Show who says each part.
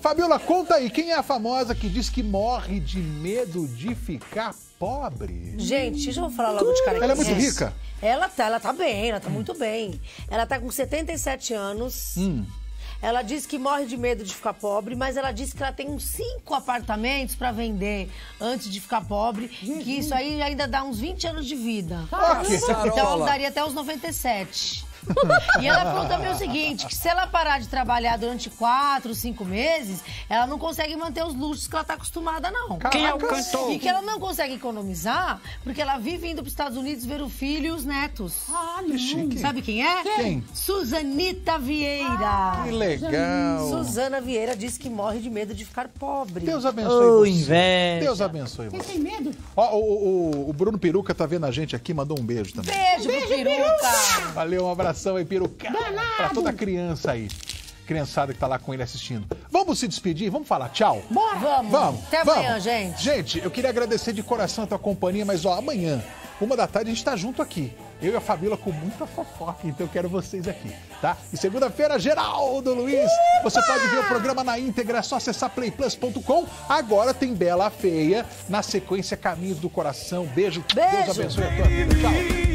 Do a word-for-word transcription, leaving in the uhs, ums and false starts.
Speaker 1: Fabiola, conta aí, quem é a famosa que diz que morre de medo de ficar pobre?
Speaker 2: Gente, deixa eu falar logo de cara.
Speaker 1: Ela é muito rica?
Speaker 2: Ela tá, ela tá bem, ela tá muito bem. Ela tá com setenta e sete anos.
Speaker 1: Hum.
Speaker 2: Ela diz que morre de medo de ficar pobre, mas ela disse que ela tem uns cinco apartamentos pra vender antes de ficar pobre, que isso aí ainda dá uns vinte anos de vida.
Speaker 1: Ok.
Speaker 2: Então ela daria até os noventa e sete. E ela falou também o seguinte, que se ela parar de trabalhar durante quatro, cinco meses, ela não consegue manter os luxos que ela tá acostumada, não.
Speaker 1: Quem é o cantor?
Speaker 2: E que ela não consegue economizar, porque ela vive indo para os Estados Unidos ver o filho e os netos.
Speaker 1: Ah, que chique.
Speaker 2: Sabe quem é?
Speaker 1: Quem?
Speaker 2: Suzanita Vieira.
Speaker 1: Que legal.
Speaker 2: Suzana Vieira disse que morre de medo de ficar pobre.
Speaker 1: Deus abençoe
Speaker 3: Ô,
Speaker 1: você.
Speaker 3: inveja.
Speaker 1: Deus abençoe
Speaker 4: Você
Speaker 1: você.
Speaker 4: tem medo?
Speaker 1: Ó, o, o, o Bruno Peruca tá vendo a gente aqui, mandou um beijo também.
Speaker 2: Beijo, pro Peruca.
Speaker 1: Valeu, um abração aí, Peruca. Pra toda criança aí. Criançada que tá lá com ele assistindo. Vamos se despedir? Vamos falar tchau?
Speaker 2: Bora. Vamos.
Speaker 1: Vamos.
Speaker 2: Até
Speaker 1: vamos.
Speaker 2: amanhã, gente.
Speaker 1: Gente, eu queria agradecer de coração a tua companhia, mas ó, amanhã, uma da tarde, a gente tá junto aqui. Eu e a Fabiola com muita fofoca, então eu quero vocês aqui, tá? E segunda-feira, Geraldo Luiz. Você pode ver o programa na íntegra, é só acessar play plus ponto com. Agora tem Bela Feia, na sequência Caminhos do Coração. Beijo.
Speaker 2: Beijo.
Speaker 1: Deus abençoe a tua vida. Tchau.